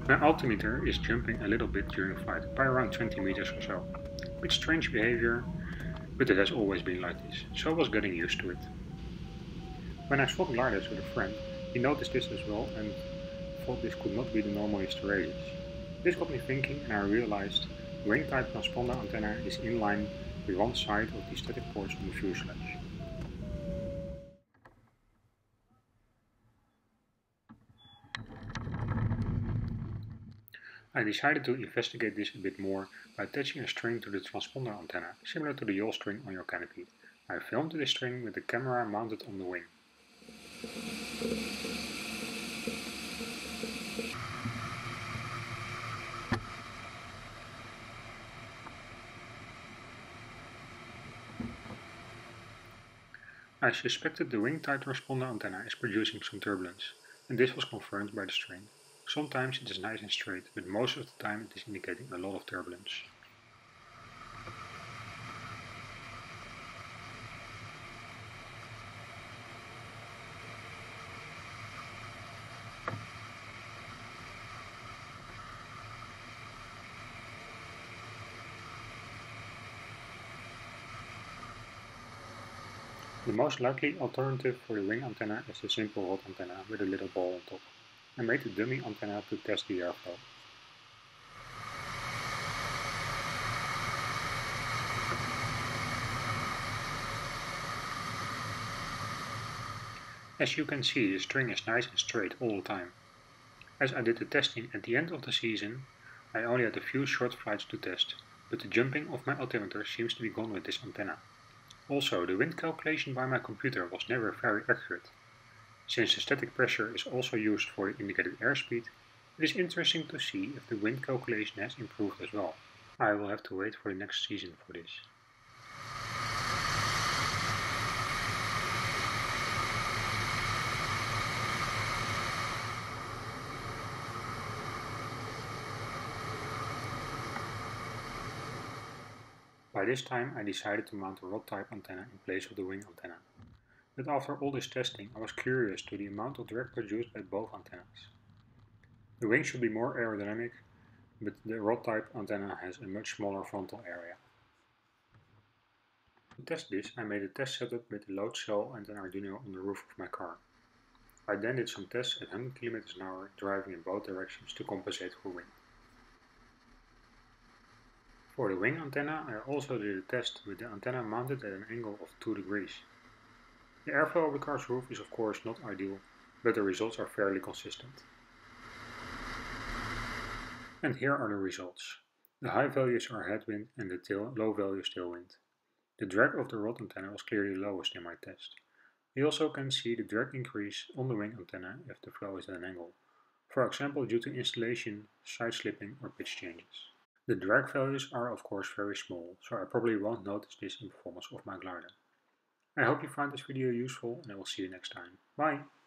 My altimeter is jumping a little bit during flight, by around 20 meters or so. With strange behavior, but it has always been like this, so I was getting used to it. When I swapped gliders with a friend, he noticed this as well and thought this could not be the normal hysteresis. This got me thinking and I realized the wing-type transponder antenna is in line with one side of the static ports on the fuselage. I decided to investigate this a bit more by attaching a string to the transponder antenna, similar to the yaw string on your canopy. I filmed the string with the camera mounted on the wing. I suspected the wing-type transponder antenna is producing some turbulence, and this was confirmed by the string. Sometimes it is nice and straight, but most of the time it is indicating a lot of turbulence. The most likely alternative for the wing antenna is the simple rod antenna with a little ball on top. I made a dummy antenna to test the airflow. As you can see, the string is nice and straight all the time. As I did the testing at the end of the season, I only had a few short flights to test, but the jumping of my altimeter seems to be gone with this antenna. Also, the wind calculation by my computer was never very accurate. Since the static pressure is also used for the indicated airspeed, it is interesting to see if the wind calculation has improved as well. I will have to wait for the next season for this. By this time I decided to mount a rod-type antenna in place of the wing antenna. But after all this testing I was curious to the amount of drag produced by both antennas. The wing should be more aerodynamic, but the rod-type antenna has a much smaller frontal area. To test this I made a test setup with a load cell and an Arduino on the roof of my car. I then did some tests at 100 km an hour driving in both directions to compensate for wind. For the wing antenna I also did a test with the antenna mounted at an angle of 2 degrees. The airflow of the car's roof is of course not ideal, but the results are fairly consistent. And here are the results. The high values are headwind and the low values tailwind. The drag of the rod antenna was clearly lowest in my test. We also can see the drag increase on the wing antenna if the flow is at an angle, for example due to installation, side slipping or pitch changes. The drag values are of course very small, so I probably won't notice this in performance of my glider. I hope you found this video useful and I will see you next time. Bye!